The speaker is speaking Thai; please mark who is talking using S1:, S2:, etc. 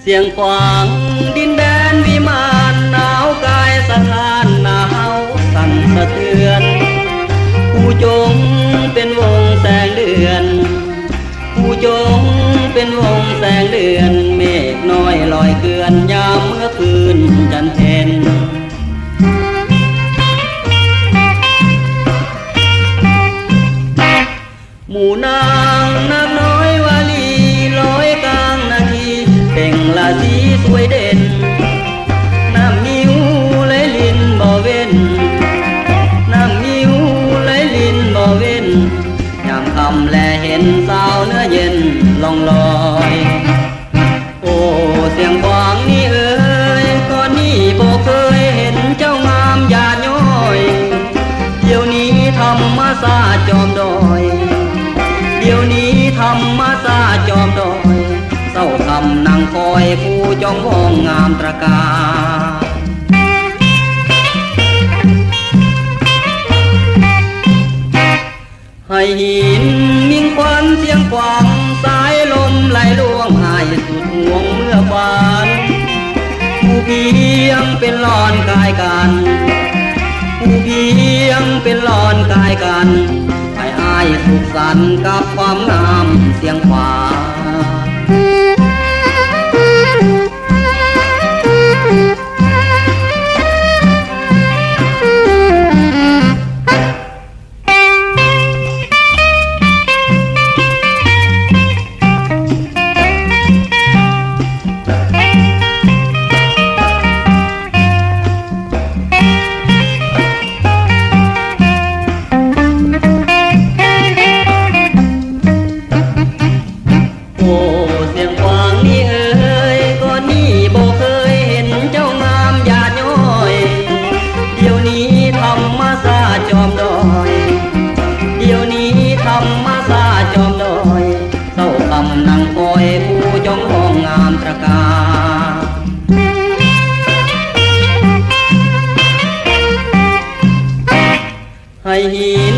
S1: สียงขวางดินแดนวิมานหนาวกายสะท้านหนาวสั่นสะเทือนผู้จงเป็นวงแสงเดือนผู้จงเป็นวงแสงเดือนเมฆน้อยลอยเกลื่อนยามเมื่อคืนจันทร์เพ็ญหมู่นางนักน้อยวาลีลอยกลางนาทีเป่งละสีสวยเด่นน้ำนิ้วไหลลินบ่เว้นน้ำนิ้วไหลลินบ่เว้นยามค่ำแลเห็นสาวเนื้อเย็นล่องลอยโอ้เสียงขวางนี่เอ๋ยก่อนนี้บ่เคยเห็นเจ้างามหยาดย้อยเดี๋ยวนี้ธรรมศาสตร์จอมดอยเดี๋ยวนี้ธรรมศาสตร์จอมดอยเศร้าคำนั่งคอยผู้จ้องมองงามตระการให้หินมิ่งควันเสียงขวางสายลมไหลล่วงหายสุดห่วงเมื่อวานผู้เพียงเป็นหลอนกายกันผู้เพียงเป็นหลอนกายกันให้อายสุขสันต์กับความงามเสียงขวางนั่งคอยผู้จ้องมองงามตระการให้หิ